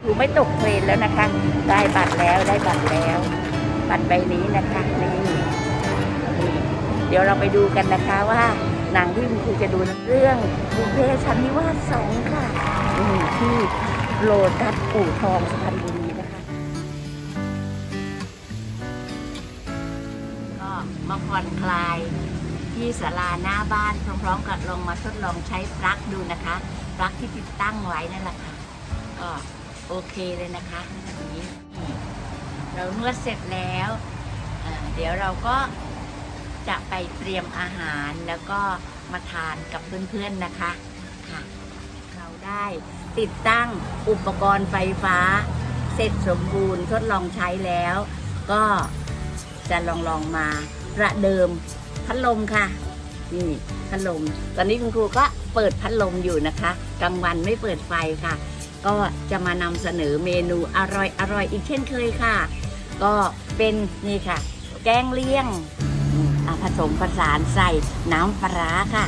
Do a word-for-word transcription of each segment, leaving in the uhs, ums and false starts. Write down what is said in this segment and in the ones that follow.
รูไม่ตกเทรนแล้วนะคะได้บัตรแล้วได้บัตรแล้วบัตรใบนี้นะคะนี่นี่เดี๋ยวเราไปดูกันนะคะว่าหนังที่คุณครูจะดูเรื่องบุพเพสันนิวาสสองค่ะที่โลตัสอู่ทองสุพรรณบุรีนะคะก็มาผ่อนคลายที่ศาลาหน้าบ้านพร้อมๆกับลองมาทดลองใช้ปลั๊กดูนะคะปลั๊กที่ติดตั้งไว้นั่นแหละค่ะก็โอเคเลยนะคะแบบนี้เรานวดเสร็จแล้วเดี๋ยวเราก็จะไปเตรียมอาหารแล้วก็มาทานกับเพื่อนๆนะคะค่ะเราได้ติดตั้งอุปกรณ์ไฟฟ้าเสร็จสมบูรณ์ทดลองใช้แล้วก็จะลองลองมาประเดิมพัดลมค่ะนี่พัดลมตอนนี้คุณครูก็เปิดพัดลมอยู่นะคะกลางวันไม่เปิดไฟค่ะก็จะมานำเสนอเมนูอร่อยอร่อยอีกเช่นเคยค่ะก็เป็นนี่ค่ะแกงเลี่ยงผสมผสานใส่น้ำปลาค่ะ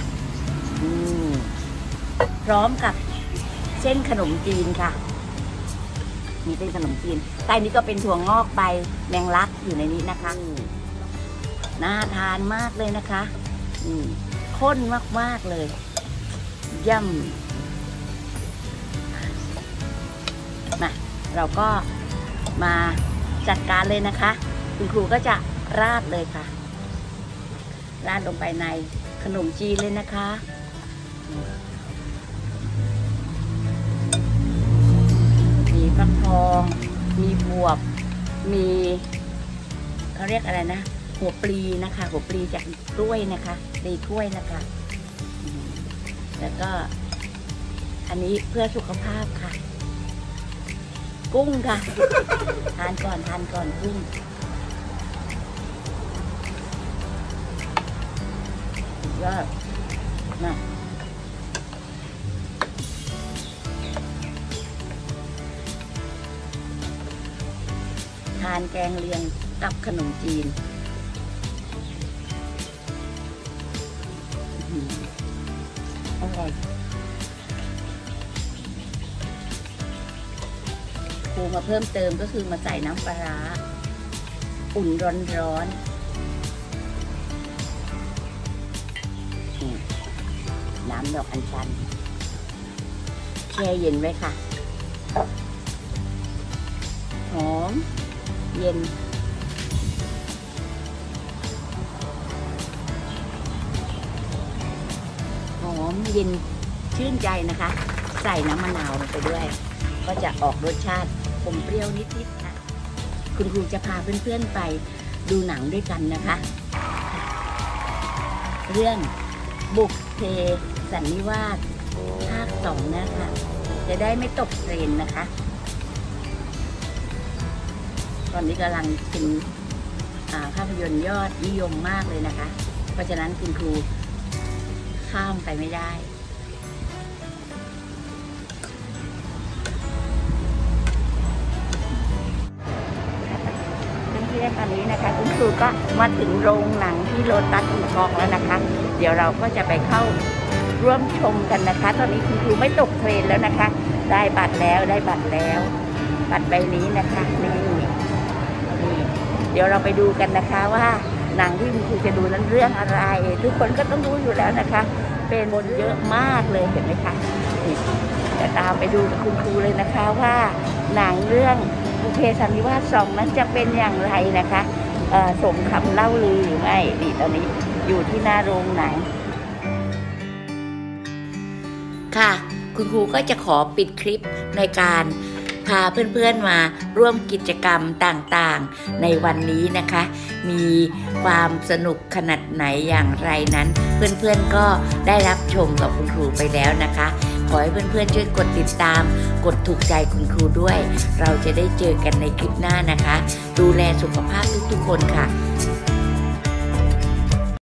พร้อมกับเส้นขนมจีนค่ะมีเป็นขนมจีนใต้นี้ก็เป็นถั่วงอกใบแมงลักอยู่ในนี้นะคะน่าทานมากเลยนะคะข้นมากๆเลยย่ำมาเราก็มาจัดการเลยนะคะคุณครูก็จะราดเลยค่ะราดลงไปในขนมจีนเลยนะคะมีฟักทองมีบวบมีเขาเรียกอะไรนะหัวปลีนะคะหัวปลีจากกล้วยนะคะปลีกล้วยนะคะแล้วก็อันนี้เพื่อสุขภาพค่ะกุ้งค่ะทานก่อนทานก่อนกุ้งก็มาทานแกงเลียงกับขนมจีนอร่อยครูมาเพิ่มเติมก็คือมาใส่น้ำปลาร้าอุ่นร้อนๆน้ำดอกอัญชันแช่เย็นไว้ค่ะหอมเย็นหอมเย็นชื่นใจนะคะใส่น้ำมะนาวลงไปด้วยก็จะออกรสชาติขมเปรี้ยวนิดๆค่ะคุณครูจะพาเพื่อนๆไปดูหนังด้วยกันนะคะเรื่องบุพเพสันนิวาสภาคสองนะคะจะได้ไม่ตกเทรนนะคะตอนนี้กำลังเป็นภาพยนตร์ยอดนิยมมากเลยนะคะเพราะฉะนั้นคุณครูข้ามไปไม่ได้ตอนนี้นะคะคุณครูก็มาถึงโรงหนังที่โลตัสอู่ทองแล้วนะคะเดี๋ยวเราก็จะไปเข้าร่วมชมกันนะคะตอนนี้คุณครูไม่ตกเทรนแล้วนะคะได้บัตรแล้วได้บัตรแล้วบัตรใบนี้นะคะนี่นี่เดี๋ยวเราไปดูกันนะคะว่าหนังที่คุณครูจะดูนั้นเรื่องอะไรทุกคนก็ต้องรู้อยู่แล้วนะคะเป็นคนเยอะมากเลยเห็นไหมคะจะตามไปดูกับคุณครูเลยนะคะว่าหนังเรื่องบุพเพสันนิวาสสองนั้นจะเป็นอย่างไรนะคะสมคำเล่าลือหรือไม่ดีตอนนี้อยู่ที่หน้าโรงหนังค่ะคุณครูก็จะขอปิดคลิปในการพาเพื่อนๆมาร่วมกิจกรรมต่างๆในวันนี้นะคะมีความสนุกขนาดไหนอย่างไรนั้นเพื่อนๆก็ได้รับชมกับคุณครูไปแล้วนะคะขอให้เพื่อนๆช่วยกดติดตามกดถูกใจคุณครูด้วยเราจะได้เจอกันในคลิปหน้านะคะดูแลสุขภาพทุกๆคนค่ะ